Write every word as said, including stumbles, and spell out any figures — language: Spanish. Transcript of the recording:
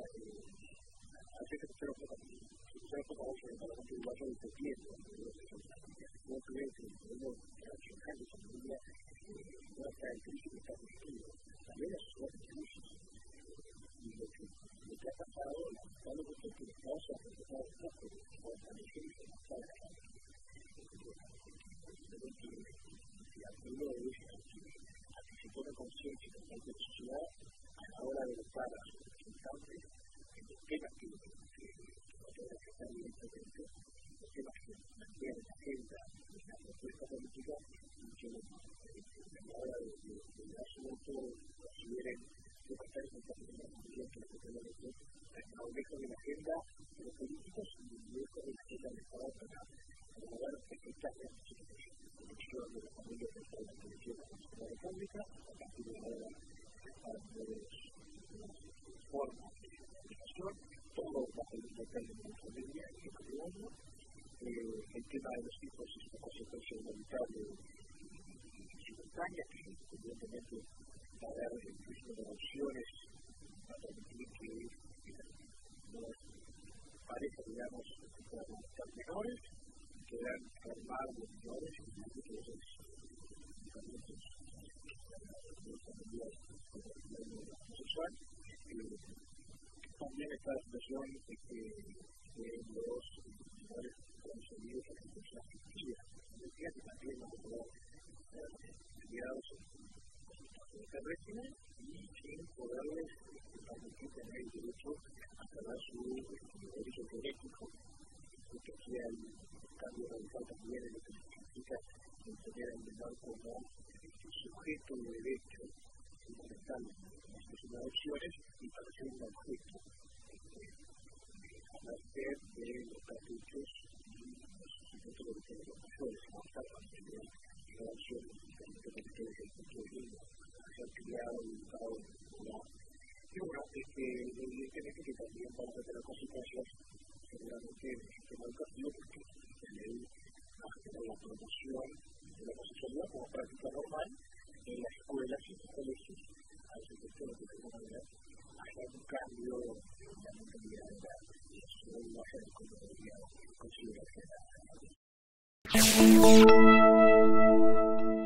a veces se lo puedo hacer el Parlamento Uruguayo de septiembre, no creo que el modelo tradicional de familia no está en crisis, no está construido. También la sociedad en crisis. Y lo que, lo que ha pasado, lamentablemente, es que el Estado se ha presentado un poco de fortalecer y demostrar la familia. Creo que el apelo es a que se tome conciencia por parte de la sociedad a la hora de votar a sus representantes en los temas que no pueden afectar directamente, los temas que mantienen la agenda de la propuesta política y que a la hora de dar su voto consideren que va a estar en esta primera familia que efectivamente está lejos de la agenda de los políticos y lejos de la agenda del Estado para lograr efectivamente la protección de la familia dentro de la Constitución de la República, a partir de ahora para nuevas formas de comunicación, todo bajo el término de la familia y el matrimonio. Eh, el tema de los hijos es una consecuencia humanitaria y simultánea que evidentemente va a dar el ritmo de opciones para permitir que las parejas, digamos, puedan adoptar menores y puedan formar los menores y los diferentes familias con el matrimonio homosexual. Eh, también está la situación de que de los menores concebidos en personas fictivas, decía que también van a poder ser criados en este régimen y sin poderles permitir tener el derecho a saber su derecho teórico, que aquí hay un cambio radical también en lo que significa entender al menor como sujeto de derecho fundamental en las de adopciones y para ser un objeto a merced de los caprichos y los sujetos de los mayores, no estar para tener relaciones independientemente desde el punto de vista de ser criado y educado en el lugar. Y bueno, es que evidentemente que también vamos a tener consecuencias seguramente en el sistema educativo porque la ley va a tener la promoción de la homosexualidad como práctica normal en las escuelas y en los colegios, a ese sector de alguna manera haya un cambio en la mentalidad de la sociedad y baja de cómo debería considerarse la